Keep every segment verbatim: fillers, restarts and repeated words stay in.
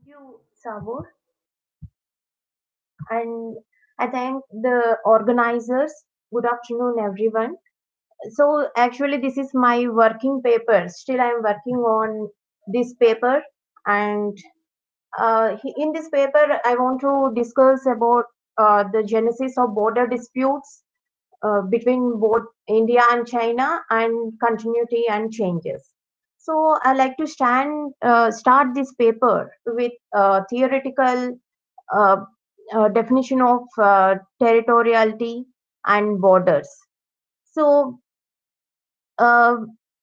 you, Sabur, and I thank the organizers. Good afternoon, everyone. So, actually, this is my working paper. Still, I am working on this paper, and uh, he- in this paper, I want to discuss about uh, the genesis of border disputes uh, between both India and China, and continuity and changes. So, I like to stand uh, start this paper with uh, theoretical uh, uh, definition of uh, territoriality and borders. So, uh,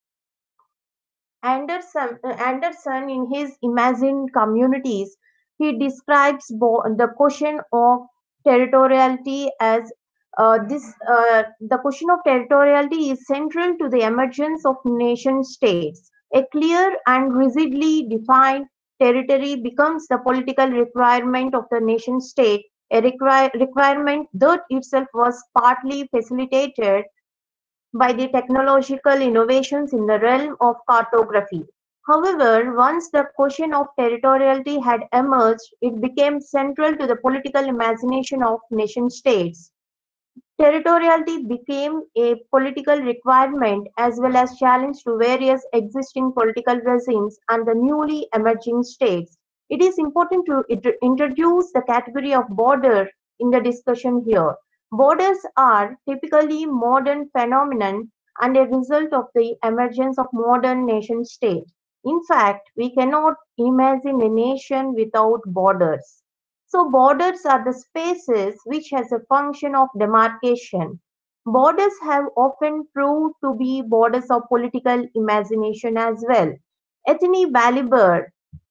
Anderson, uh, Anderson, in his Imagined Communities, he describes bo- the question of territoriality as uh, this. Uh, the question of territoriality is central to the emergence of nation states. A clear and rigidly defined territory becomes the political requirement of the nation state, a require, requirement that itself was partly facilitated by the technological innovations in the realm of cartography. However, once the question of territoriality had emerged, it became central to the political imagination of nation-states. Territoriality became a political requirement as well as challenge to various existing political regimes and the newly emerging states. It is important to int- introduce the category of border in the discussion here. Borders are typically modern phenomenon and a result of the emergence of modern nation states. In fact, we cannot imagine a nation without borders. So borders are the spaces which has a function of demarcation. Borders have often proved to be borders of political imagination as well. Ethni Balibar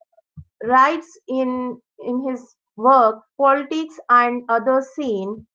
writes in, in his work Politics and Other Scene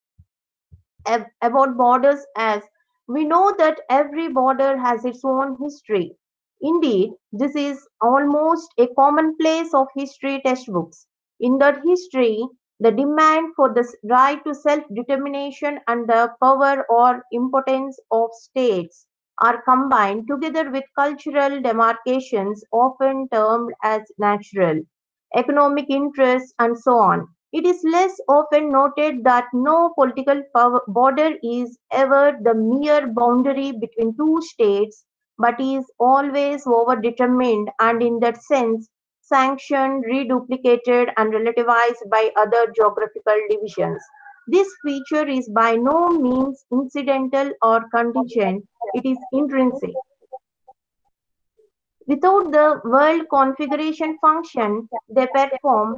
ab- about borders as we know that every border has its own history. Indeed, this is almost a commonplace of history textbooks. In that history, the demand for the s- right to self determination and the power or impotence of states are combined together with cultural demarcations, often termed as natural, economic interests, and so on. It is less often noted that no political power border is ever the mere boundary between two states, but is always overdetermined and in that sense sanctioned, reduplicated, and relativized by other geographical divisions. This feature is by no means incidental or contingent, it is intrinsic. Without the world configuration function they perform,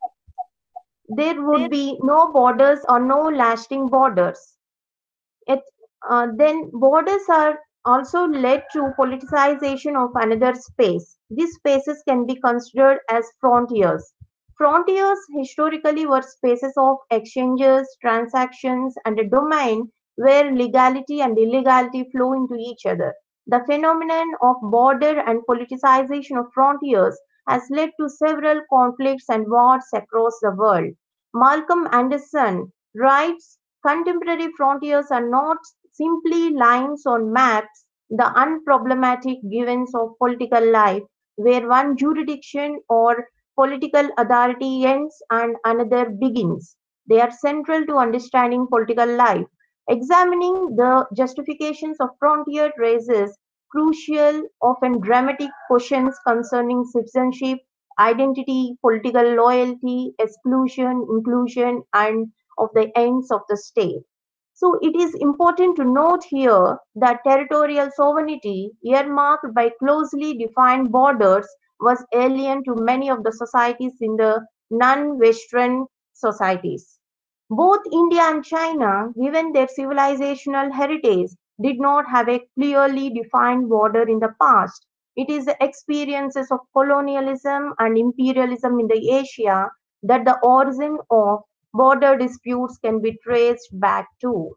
there would be no borders or no lasting borders. It, uh, then borders are also led to politicization of another space. These spaces can be considered as frontiers. Frontiers historically were spaces of exchanges, transactions, and a domain where legality and illegality flow into each other. The phenomenon of border and politicization of frontiers has led to several conflicts and wars across the world. Malcolm Anderson writes contemporary frontiers are not simply lines on maps, the unproblematic givens of political life, where one jurisdiction or political authority ends and another begins. They are central to understanding political life. Examining the justifications of frontier raises crucial, often dramatic questions concerning citizenship, identity, political loyalty, exclusion, inclusion, and of the ends of the state. So it is important to note here that territorial sovereignty, earmarked by closely defined borders, was alien to many of the societies in the non-Western societies. Both India and China, given their civilizational heritage, did not have a clearly defined border in the past. It is the experiences of colonialism and imperialism in the Asia that the origin of border disputes can be traced back to.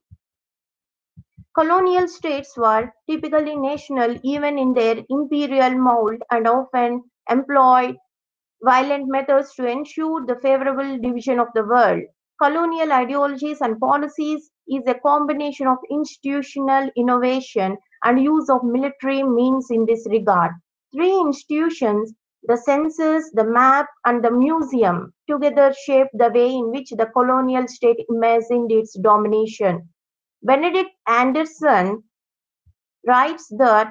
Colonial states were typically national even in their imperial mold and often employed violent methods to ensure the favorable division of the world. Colonial ideologies and policies is a combination of institutional innovation and use of military means in this regard. Three institutions The census, the map, and the museum together shaped the way in which the colonial state imagined its domination. Benedict Anderson writes that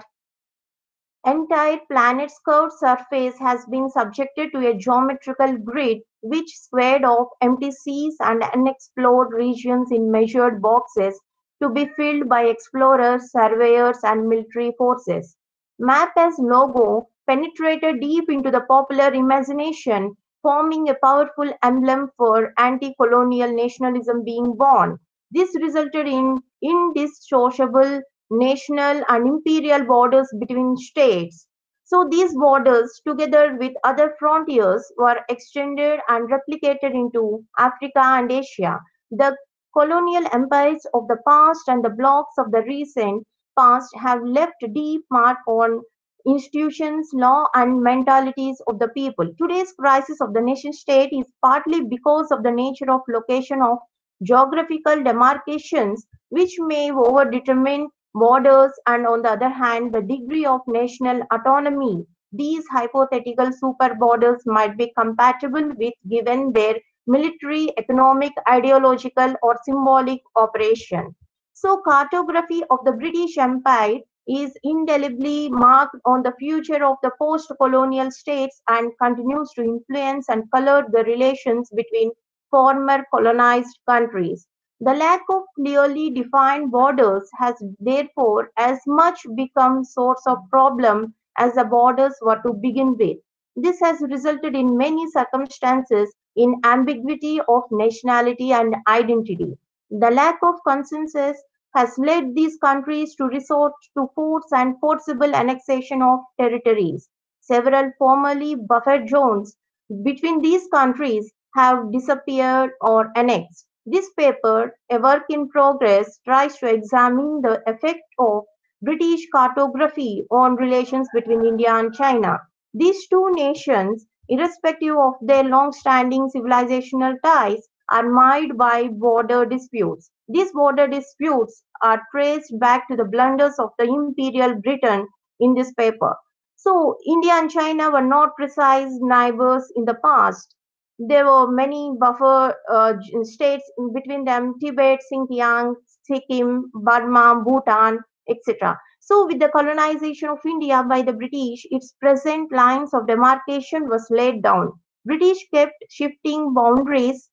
entire planet's curved surface has been subjected to a geometrical grid which squared off empty seas and unexplored regions in measured boxes to be filled by explorers, surveyors, and military forces. Map as logo penetrated deep into the popular imagination, forming a powerful emblem for anti-colonial nationalism being born. This resulted in indissociable national and imperial borders between states. So these borders, together with other frontiers, were extended and replicated into Africa and Asia. The colonial empires of the past and the blocs of the recent past have left deep mark on institutions, law, and mentalities of the people. Today's crisis of the nation state is partly because of the nature of location of geographical demarcations, which may overdetermine borders, and on the other hand, the degree of national autonomy. These hypothetical super borders might be compatible with given their military, economic, ideological, or symbolic operation. So, cartography of the British Empire is indelibly marked on the future of the post-colonial states and continues to influence and color the relations between former colonized countries. The lack of clearly defined borders has therefore as much become source of problem as the borders were to begin with. This has resulted in many circumstances in ambiguity of nationality and identity. The lack of consensus has led these countries to resort to force and forcible annexation of territories. Several formerly buffer zones between these countries have disappeared or annexed. This paper, a work in progress, tries to examine the effect of British cartography on relations between India and China. These two nations, irrespective of their long-standing civilizational ties, are marred by border disputes. These border disputes are traced back to the blunders of the Imperial Britain in this paper. So, India and China were not precise neighbors in the past. There were many buffer uh, states between them: Tibet, Xinjiang, Sikkim, Burma, Bhutan, et cetera. So, with the colonization of India by the British, its present lines of demarcation was laid down. British kept shifting boundaries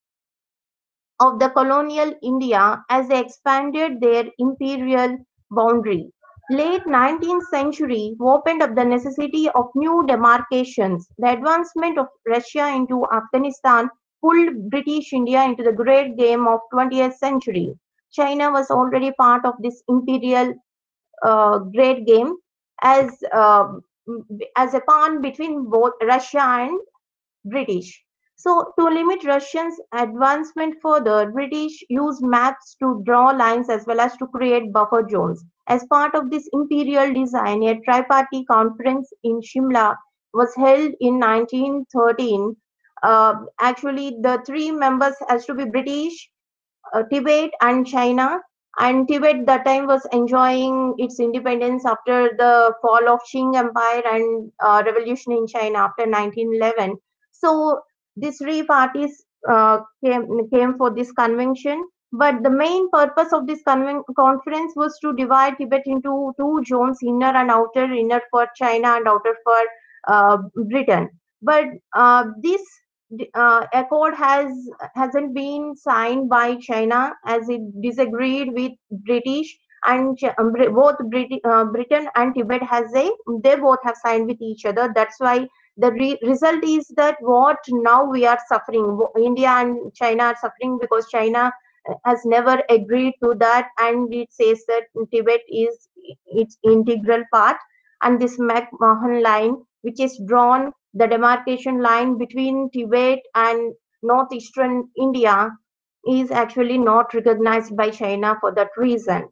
of the colonial India as they expanded their imperial boundary. Late nineteenth century opened up the necessity of new demarcations. The advancement of Russia into Afghanistan pulled British India into the great game of twentieth century. China was already part of this imperial uh, great game as uh, as a pawn between both Russia and British. So, to limit Russians' advancement further, British used maps to draw lines as well as to create buffer zones. As part of this imperial design, a tripartite conference in Shimla was held in nineteen thirteen. Uh, actually, the three members has to be British, uh, Tibet, and China. And Tibet that time was enjoying its independence after the fall of Qing Empire and uh, revolution in China after nineteen eleven. So these three parties uh, came came for this convention. But the main purpose of this conven- conference was to divide Tibet into two zones: inner and outer. Inner for China and outer for uh, Britain. But uh, this uh, accord has hasn't been signed by China as it disagreed with British, and Ch- um, Br- both Brit- uh, Britain and Tibet has a they both have signed with each other. That's why the re- result is that what now we are suffering. Wo- India and China are suffering because China uh, has never agreed to that, and it says that Tibet is its integral part, and this McMahon line, which is drawn the demarcation line between Tibet and northeastern India, is actually not recognized by China for that reason.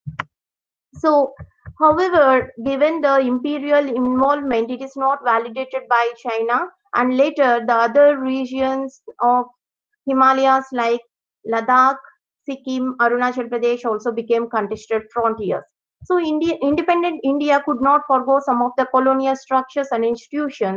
So, however, given the imperial involvement, it is not validated by China, and later the other regions of Himalayas like Ladakh, Sikkim, Arunachal Pradesh also became contested frontiers. So India, independent India could not forego some of the colonial structures and institutions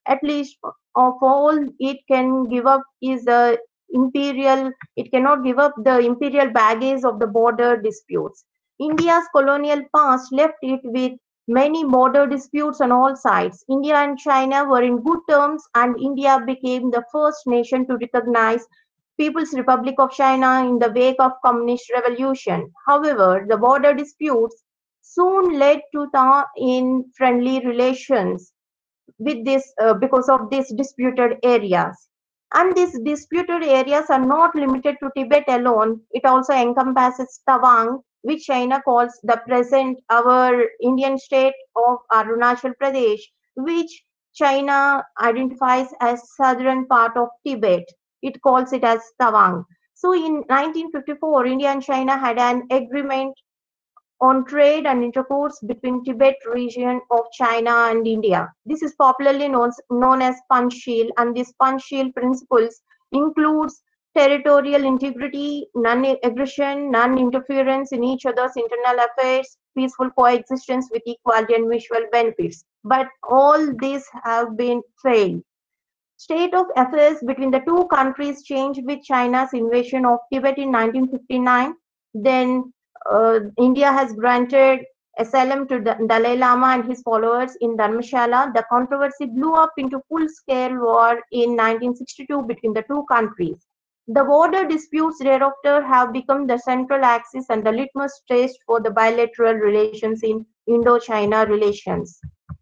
At least of all it can give up is the imperial, it cannot give up the imperial baggage of the border disputes. India's colonial past left it with many border disputes on all sides. India and China were in good terms, and India became the first nation to recognize People's Republic of China in the wake of Communist Revolution. However, the border disputes soon led to thaw in friendly relations with this uh, because of these disputed areas. And these disputed areas are not limited to Tibet alone. It also encompasses Tawang, which China calls the present our Indian state of Arunachal Pradesh, which China identifies as southern part of Tibet. It calls it as Tawang. So in nineteen fifty-four, India and China had an agreement on trade and intercourse between Tibet region of China and India. This is popularly known, known as Panchsheel, and these Panchsheel principles includes territorial integrity, non-aggression, non-interference in each other's internal affairs, peaceful coexistence with equality and mutual benefits. But all these have been failed. State of affairs between the two countries changed with China's invasion of Tibet in nineteen fifty-nine. Then uh, India has granted asylum to the Dalai Lama and his followers in Dharmshala. The controversy blew up into full-scale war in nineteen sixty-two between the two countries. The border disputes thereafter have become the central axis and the litmus test for the bilateral relations in Indo-China relations.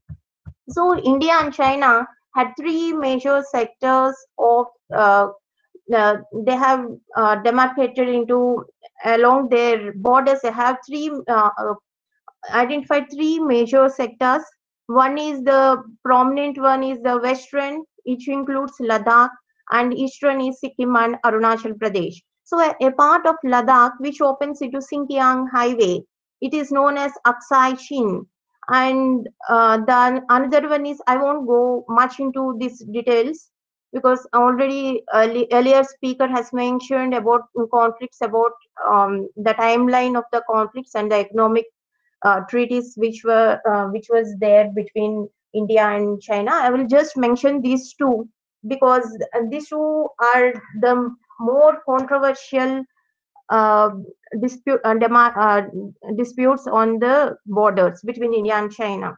So India and China had three major sectors of uh, uh, they have uh, demarcated into along their borders. They have three uh, uh, identified three major sectors. One is the prominent one is the western, which includes Ladakh, and eastern is Sikkim and Arunachal Pradesh. So a, a part of Ladakh which opens into Xinjiang Highway, it is known as Aksai Chin. And uh, the another one is, I won't go much into these details because already early, earlier speaker has mentioned about conflicts, about um, the timeline of the conflicts and the economic uh, treaties which were uh, which was there between India and China. I will just mention these two because these two are the more controversial uh, dispute uh, dema- uh, disputes on the borders between India and China.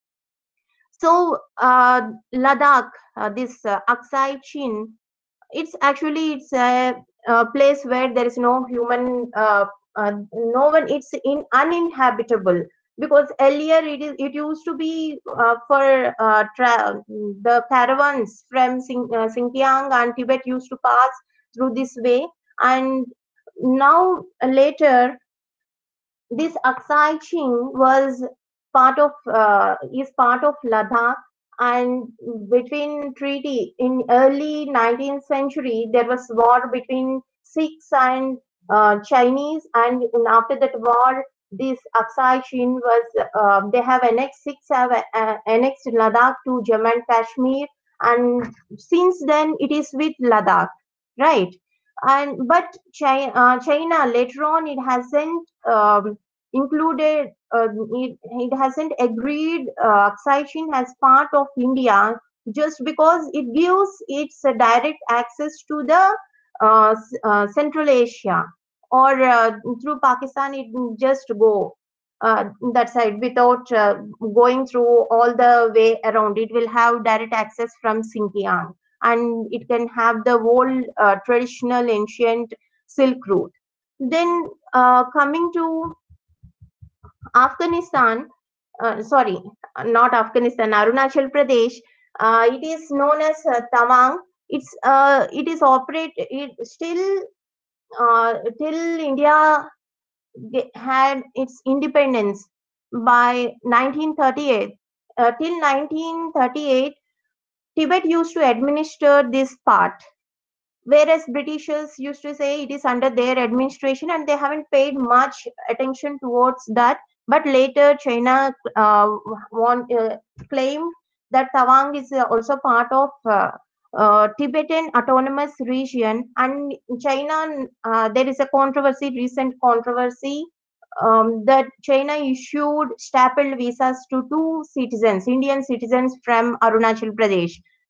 So uh, Ladakh, uh, this uh, Aksai Chin, it's actually it's a, a place where there is no human, uh, uh, no one. It's in uninhabitable because earlier it is it used to be uh, for uh, tra- the caravans from Sing, uh, Xinjiang and Tibet used to pass through this way, and now uh, later this Aksai Ching was part of uh, is part of Ladakh, and between treaty in early nineteenth century there was war between Sikhs and uh, Chinese, and in, after that war this Aksai Chin was uh, they have annexed Sikhs have uh, annexed Ladakh to Jammu and Kashmir, and since then it is with Ladakh, right? And but China, uh, China later on it hasn't um, included uh, it, it hasn't agreed uh, Aksai Chin as part of India just because it gives its uh, direct access to the uh, s- uh, Central Asia, or uh, through Pakistan it will just go uh, that side without uh, going through all the way around. It will have direct access from Xinjiang, and it can have the whole uh, traditional ancient Silk Route. Then uh, coming to Afghanistan, uh, sorry, not Afghanistan, Arunachal Pradesh. Uh, it is known as uh, Tawang. It's uh, it is operate it still uh, till India ge- had its independence by nineteen thirty-eight. Uh, till nineteen thirty-eight, Tibet used to administer this part, whereas Britishers used to say it is under their administration and they haven't paid much attention towards that. But later, China uh, want, uh, claimed that Tawang is uh, also part of uh, uh, Tibetan Autonomous Region, and China. Uh, there is a controversy, recent controversy, um, that China issued stapled visas to two citizens, Indian citizens from Arunachal Pradesh.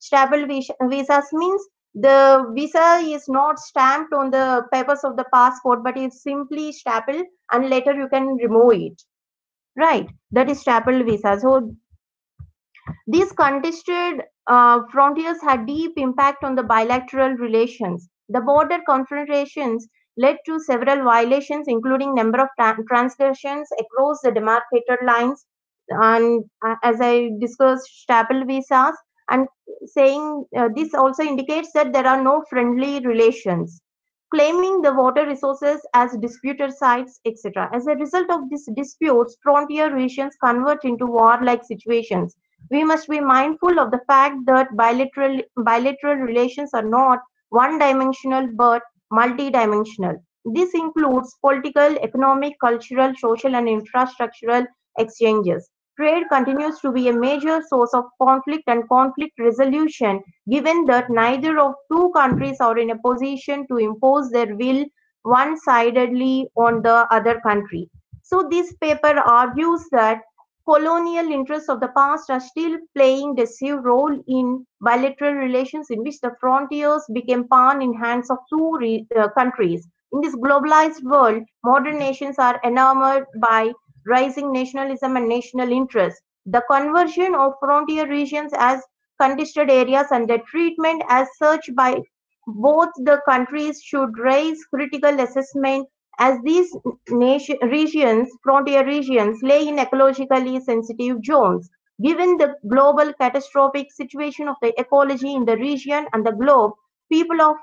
Staple vis- visas means the visa is not stamped on the papers of the passport, but it's simply stapled and later you can remove it. Right? That is staple visa. So these contested uh, frontiers had deep impact on the bilateral relations. The border confrontations led to several violations, including number of tra- transgressions across the demarcated lines, and uh, as I discussed, staple visas, and saying uh, this also indicates that there are no friendly relations, claiming the water resources as disputed sites, et cetera. As a result of these disputes, frontier regions convert into war-like situations. We must be mindful of the fact that bilateral, bilateral relations are not one-dimensional but multidimensional. This includes political, economic, cultural, social, and infrastructural exchanges. Trade continues to be a major source of conflict and conflict resolution, given that neither of two countries are in a position to impose their will one-sidedly on the other country. So this paper argues that colonial interests of the past are still playing decisive role in bilateral relations in which the frontiers became pawn in hands of two re- uh, countries. In this globalized world, modern nations are enamored by rising nationalism and national interest. The conversion of frontier regions as contested areas and their treatment as such by both the countries should raise critical assessment, as these nation, regions, frontier regions, lay in ecologically sensitive zones. Given the global catastrophic situation of the ecology in the region and the globe, people of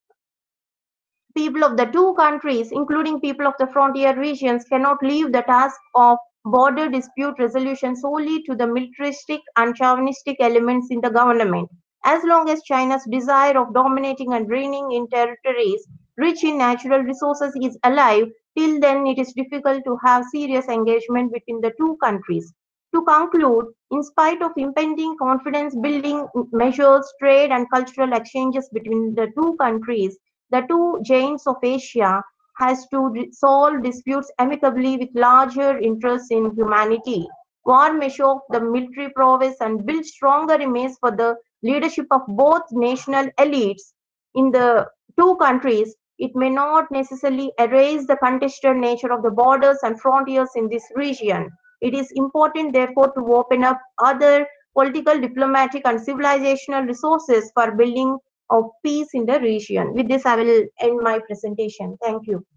people of the two countries, including people of the frontier regions, cannot leave the task of border dispute resolution solely to the militaristic and chauvinistic elements in the government. As long as China's desire of dominating and reigning in territories rich in natural resources is alive, till then it is difficult to have serious engagement between the two countries. To conclude, in spite of impending confidence building measures, trade and cultural exchanges between the two countries, the two giants of Asia has to solve disputes amicably with larger interests in humanity. War may show off the military prowess and build stronger image for the leadership of both national elites in the two countries. It may not necessarily erase the contested nature of the borders and frontiers in this region. It is important, therefore, to open up other political, diplomatic, and civilizational resources for building of peace in the region. With this, I will end my presentation. Thank you.